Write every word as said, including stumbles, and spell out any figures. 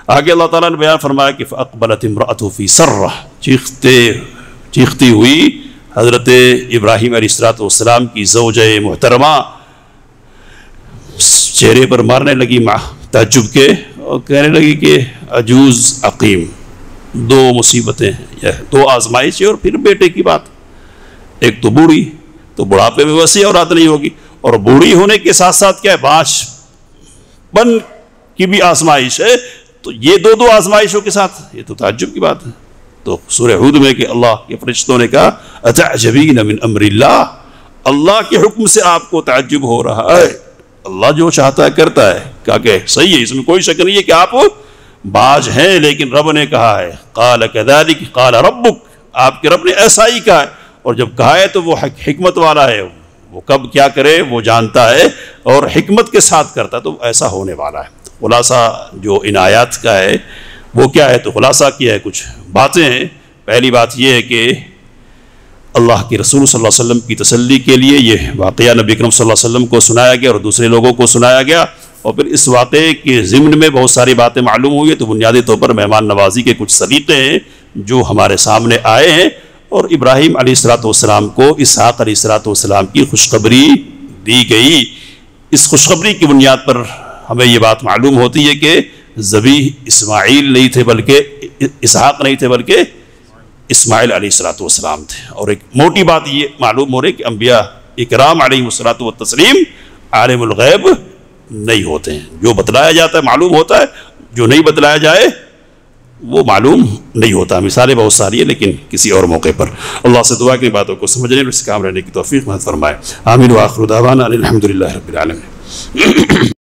آگے اللہ تعالیٰ نے بیان فرمایا کہ فَأَقْبَلَتِ امْرَأَتُهُ فِي سَرَّةٍ، چیختے چیختی ہوئی حضرت ابراہیم علیہ السلام کی زوجہ محترمہ چہرے پر مارنے لگی تعجب کے، اور کہنے لگی کہ عجوز عقیم، دو مصیبتیں ہیں، دو آزمائشیں اور پھر بیٹے کی بات، ایک تو بوڑھی، تو بڑھاپے میں ویسے اولاد نہیں ہوگی، اور بوڑھی ہونے کے ساتھ ساتھ کیا ہے، باش پن کی بھی آزمائش ہے، تو یہ دو دو آزمائشوں کے ساتھ یہ تو تعجب کی بات ہے۔ تو سورہ ہود میں کہ اللہ کے فرشتوں نے کہا اتعجبین من امر اللہ، اللہ کے حکم سے آپ کو تعجب ہو رہا ہے، اللہ جو چاہتا ہے کرتا ہے۔ کہا کہ صحیح ہے، اس میں کوئی شک نہیں ہے کہ آپ باج ہیں، لیکن رب نے کہا ہے قال کذالک قال ربک، آپ کے رب نے ایسا ہی کہا ہے، اور جب کہا ہے تو وہ حکمت والا ہے، وہ کب کیا کرے وہ جانتا ہے اور حکمت کے ساتھ کرتا ہے، تو ایسا ہونے والا ہے۔ خلاصہ جو ان آیات کا ہے وہ کیا ہے، تو خلاصہ کیا ہے، کچھ باتیں ہیں۔ پہلی بات یہ ہے کہ اللہ کے رسول صلی اللہ علیہ وسلم کی تسلی کے لیے یہ واقعہ نبی اکرم صلی اللہ علیہ وسلم کو سنایا گیا اور دوسرے لوگوں کو سنایا گیا، اور پھر اس واقعے کے ضمن میں بہت ساری باتیں معلوم ہوئی، تو بنیادی طور پر مہمان نوازی کے کچھ طریقے ہیں جو ہمارے سامنے آئے ہیں، اور ابراہیم علیہ السلام کو اسحاق علیہ السلام کی خوشخبری دی گئی۔ اس خوشخبری کی بنیاد پر ہمیں یہ بات معلوم ہوتی ہے کہ ذبیح اسماعیل نہیں تھے بلکہ اسحاق نہیں تھے بلکہ اسماعیل علیہ السلام تھے۔ اور ایک موٹی بات یہ معلوم ہو رہی کہ انبیاء اکرام علیہ السلام عالم الغیب نہیں ہوتے ہیں، جو بتلایا جاتا ہے معلوم ہوتا ہے، جو نہیں بتلایا جائے وہ معلوم نہیں ہوتا۔ مثالیں بہت ساری ہیں لیکن کسی اور موقع پر۔ اللہ سے دعا کی باتوں کو سمجھنے اور اس کام رہنے کی توفیق مدد فرمائے۔ آمین وآخر دعوانا الحمدللہ رب العالمین۔